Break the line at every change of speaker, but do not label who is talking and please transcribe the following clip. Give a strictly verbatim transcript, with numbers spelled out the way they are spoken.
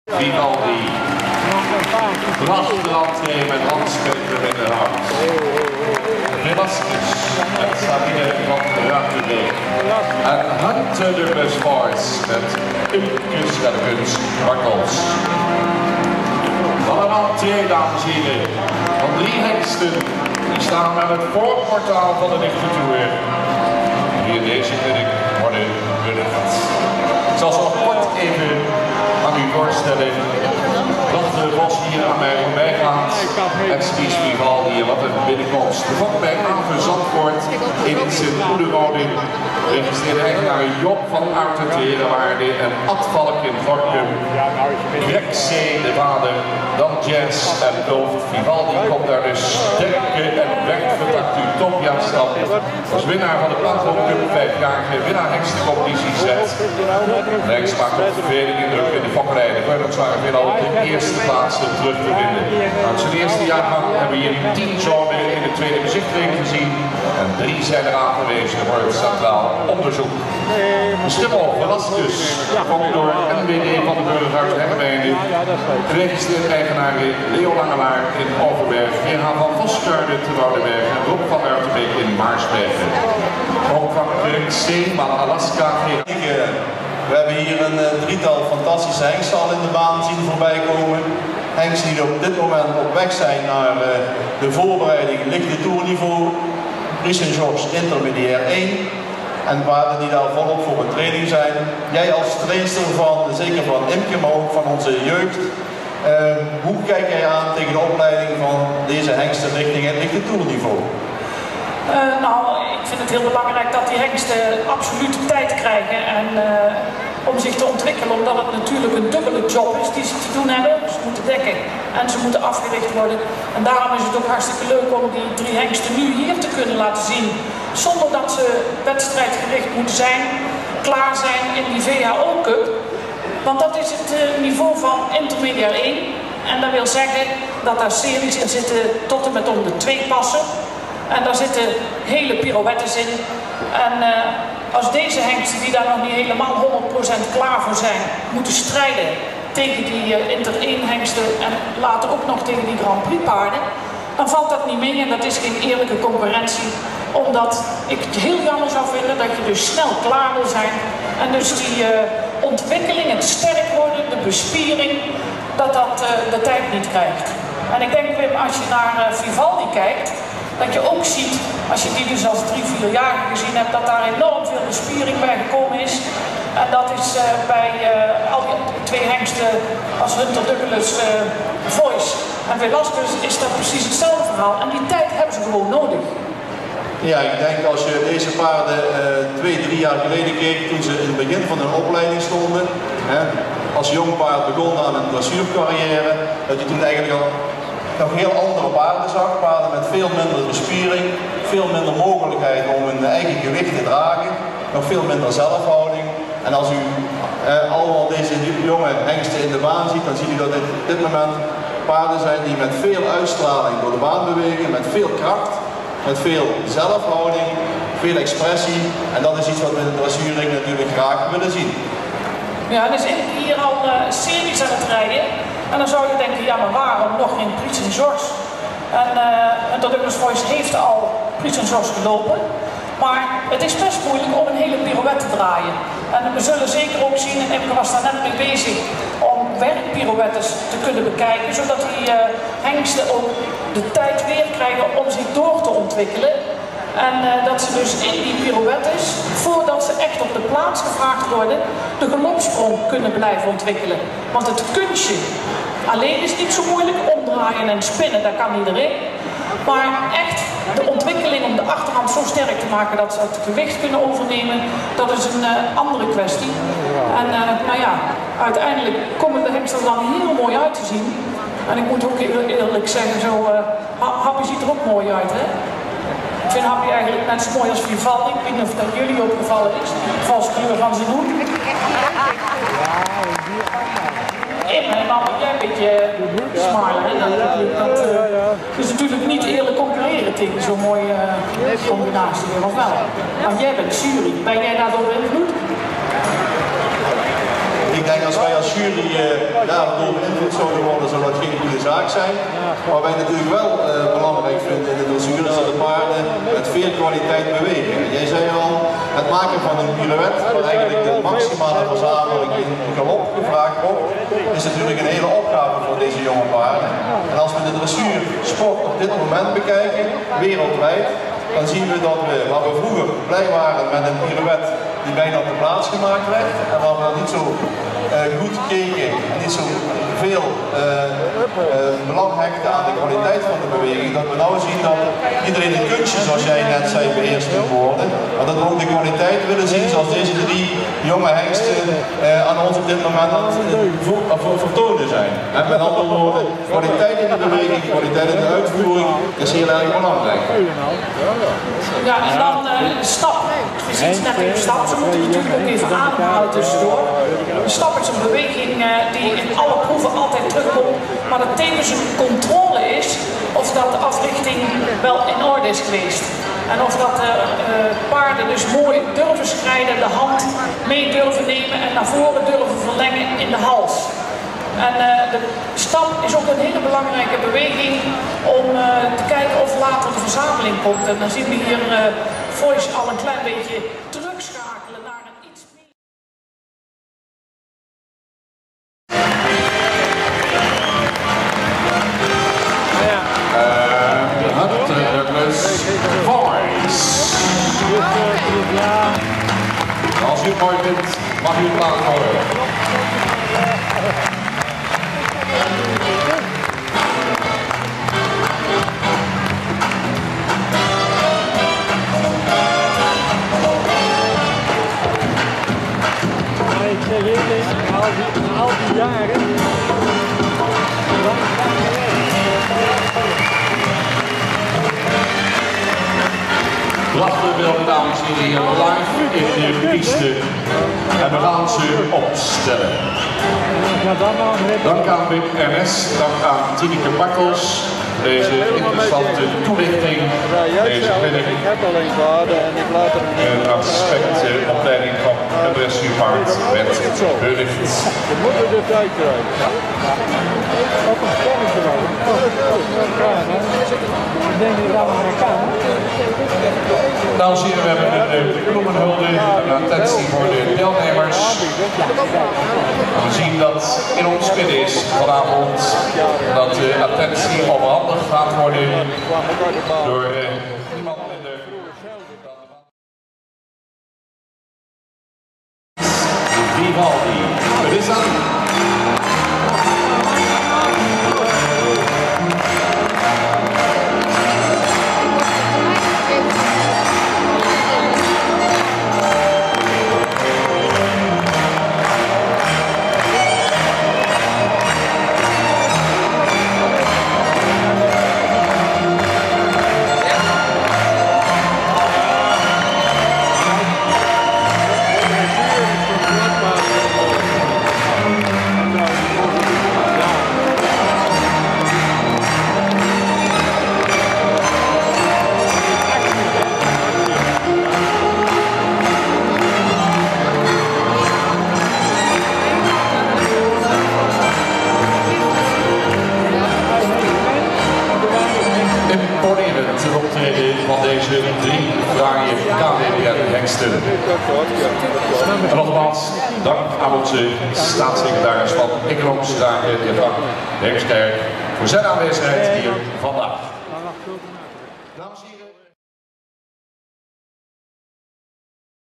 Vivaldi. Prachtige met handschoenen in de hand. Velasquez met Sabine van Rattenbeek. En Hunter de Besvoors met Imkes en Kunst Wakkels. Allemaal twee, dames en heren, van drie hengsten. Die staan aan het voorportaal van de Lichte Tour. Die in deze clinic worden berucht. Ik zal zo kort even aan u voorstellen dat de Bos hier aan mij voorbij gaat. Het is Vivaldi, wat een binnenkomst. Bevat bij Haven Zandvoort in Sint-Oederode. Registreerde eigenaar Job van Aarten te Herenwaarde en Ad Valk in Gorkum. Greg C. de vader, dan Jazz en Dolf. Vivaldi komt daar dus sterke en wegvertakt u topjaarstap. Als winnaar van de Platinum Cup vijfjarige winnaar hengstencompetitie Z. Rechts maakt op verveling indruk in de fokkerij. De Guards waren veel al op de eerste plaats terug te vinden. Uit zijn eerste jaargang hebben we hier tien zonen in de tweede bezichtiging gezien. En drie zijn er aangewezen voor het centraal onderzoek. De Schimmel Velasquez komt door N W D van de Burgerhuis Herwijnen. Geregistreerde eigenaren Leo Langelaar in Overberg, G H van Voskuilen te Woudenberg en Rob van Uiterbeek in Maarsbergen. Ook van C. van Alaska.
We hebben hier een uh, drietal fantastische hengsten al in de baan zien voorbij komen. Hengsten die op dit moment op weg zijn naar uh, de voorbereiding lichte toerniveau. Prix Saint-Georges intermediair één. En paarden die daar volop voor een training zijn. Jij als trainster van, zeker van Imke, maar ook van onze jeugd. Uh, hoe kijk jij aan tegen de opleiding van deze hengsten richting het lichte toerniveau?
Uh, nou, ik vind het heel belangrijk dat die hengsten absoluut tijd krijgen en, uh, om zich te ontwikkelen, omdat het natuurlijk een dubbele job is die ze te doen hebben. Ze moeten dekken en ze moeten afgericht worden. En daarom is het ook hartstikke leuk om die drie hengsten nu hier te kunnen laten zien, zonder dat ze wedstrijdgericht moeten zijn, klaar zijn in die V H O Cup. Want dat is het uh, niveau van intermediair één. En dat wil zeggen dat daar series in zitten tot en met om de twee passen. En daar zitten hele pirouettes in. En uh, als deze hengsten, die daar nog niet helemaal honderd procent klaar voor zijn, moeten strijden tegen die uh, Inter één hengsten en later ook nog tegen die Grand Prix paarden, dan valt dat niet mee en dat is geen eerlijke concurrentie. Omdat ik het heel jammer zou vinden dat je dus snel klaar wil zijn en dus die uh, ontwikkeling, het sterk worden, de bespiering, dat dat uh, de tijd niet krijgt. En ik denk, Wim, als je naar uh, Vivaldi kijkt, dat je ook ziet, als je die dus als drie, vierjarige gezien hebt, dat daar enorm veel bespiering bij gekomen is. En dat is uh, bij uh, al die twee hengsten als Hunter Douglas, uh, Voice en Velasquez is dat precies hetzelfde verhaal. En die tijd hebben ze gewoon nodig.
Ja, ik denk als je deze paarden uh, twee, drie jaar geleden keek, toen ze in het begin van hun opleiding stonden, hè, als jong paard begonnen aan een dressuurcarrière, dat je toen eigenlijk al nog heel andere paarden zag, paarden met veel minder bespiering, veel minder mogelijkheid om hun eigen gewicht te dragen, nog veel minder zelfhouding. En als u eh, allemaal deze jonge hengsten in de baan ziet, dan ziet u dat dit op dit moment paarden zijn die met veel uitstraling door de baan bewegen, met veel kracht, met veel zelfhouding, veel expressie. En dat is iets wat we in de dressuring natuurlijk graag willen zien.
Ja, dus hier al uh, series aan het rijden. En dan zou je denken, ja maar waarom nog geen Prix Saint-Georges? En uh, de Douglas Voice heeft al Prix Saint-Georges gelopen. Maar het is best moeilijk om een hele pirouette te draaien. En we zullen zeker ook zien, en ik was daar net mee bezig, om werkpirouettes te kunnen bekijken. Zodat die uh, hengsten ook de tijd weer krijgen om zich door te ontwikkelen. En uh, dat ze dus in die pirouettes, voordat ze echt op de plaats gevraagd worden, de galopsprong kunnen blijven ontwikkelen. Want het kunstje alleen is niet zo moeilijk, omdraaien en spinnen, dat kan iedereen. Maar echt de ontwikkeling om de achterhand zo sterk te maken dat ze het gewicht kunnen overnemen, dat is een uh, andere kwestie. En uh, nou ja, uiteindelijk komen de hengsten er dan heel mooi uit te zien. En ik moet ook eerlijk zeggen, zo, uh, Happy ziet er ook mooi uit, hè? Ik vind Happy eigenlijk net zo mooi als Vivaldi. Ik weet niet of dat jullie opgevallen is. Vals kleur van zijn hoed. Im, en dan ben jij een beetje smilen. Dat, dat uh, is natuurlijk niet eerlijk concurreren tegen zo'n mooie uh, combinatie, of wel? Want jij bent jury. Ben jij daardoor beïnvloed?
Ik ik denk als wij als jury uh, daardoor beïnvloed zouden worden, zou dat geen goede zaak zijn. Wat wij natuurlijk wel uh, belangrijk vinden in de dressuur is dat de paarden met veel kwaliteit bewegen. En jij zei al, het maken van een pirouette, waar eigenlijk de maximale verzameling in galop gevraagd wordt, is natuurlijk een hele opgave voor deze jonge paarden. En als we de dressuursport op dit moment bekijken, wereldwijd, dan zien we dat we, waar we vroeger blij waren met een pirouette die bijna op de plaats gemaakt werd, en waar we niet zo uh, goed keken en niet zo veel uh, uh, belang hechten aan de kwaliteit van de beweging, dat we nou zien dat iedereen een kunstje, zoals jij net zei, beheerst moet worden. Maar dat we ook de kwaliteit willen zien zoals deze drie jonge hengsten uh, aan ons op dit moment aan het uh, vertonen zijn. En met andere woorden, kwaliteit in de beweging, kwaliteit in de uitvoering is heel erg belangrijk.
Ja, en dan uh, de stap. Je ziet net even stap, ze moeten natuurlijk ook even ademhalen tussendoor. De stap is een beweging uh, die in alle proeven altijd terugkomt, maar dat tevens een controle is of dat de africhting wel in orde is geweest. En of dat de uh, paarden dus mooi durven schrijden, de hand mee durven nemen en naar voren durven verlengen in de hals. En uh, de stap is ook een hele belangrijke beweging om uh, te kijken of later de verzameling komt. En dan zien we hier uh, Voice al een klein beetje terugschakelen naar een iets meer.
Uh, Douglas Voice. Als u mooi bent, mag u het laten horen.
Ik zeg eerlijk, al die, al die jaren,
Prachtige dames en heren, live in de piste. En we gaan ze opstellen. Dank aan Wim R S, dank aan Tineke Bakkels. Deze interessante toelichting, deze clinic, een aspectopleiding van de dressuurpaard met belicht.
We moeten de tijd krijgen. Ook een spannend wel. Ik denk dat we Amerikanen.
Dames en heren, we hebben een bloemenhulde, een attentie voor de deelnemers. We zien dat in ons midden is vanavond dat de attentie overhandigd gaat worden door uh, iemand in de Vivaldi. Het is aan. Van deze drie fraaie K W B N-hengsten. En nogmaals, dank aan onze staatssecretaris van Economische Zaken, de heer Frank Heemskerk, voor zijn aanwezigheid hier vandaag. Dames en heren.